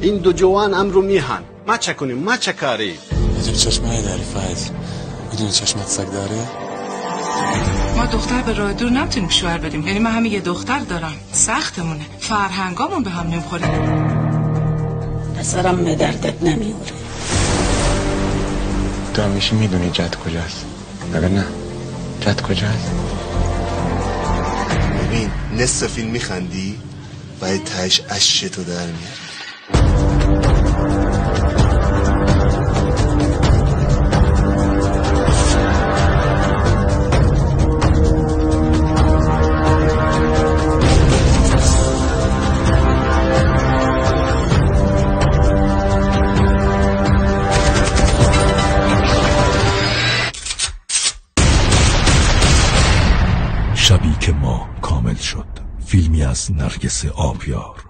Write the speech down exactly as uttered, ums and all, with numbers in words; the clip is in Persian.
این دو جوان امرو میهن. ما چه کنیم؟ ما چه کاری؟ میدونی چشمه داری فایز؟ میدونی چشمت سگ داره؟ ما دختر به راه دور نمیتونیم شوهر بدیم. یعنی من همین یه دختر دارم، سختمونه، فرهنگامون به هم نمیخوره. پسرم به دردت نمیوره. تو همیشه میدونی جد کجاست، مگر نه؟ جد کجاست؟ ببین نصف فیلم میخندی باید تهش اشکتو در میاری. شبی که ما کامل شد، فیلمی از نرگس آبیار.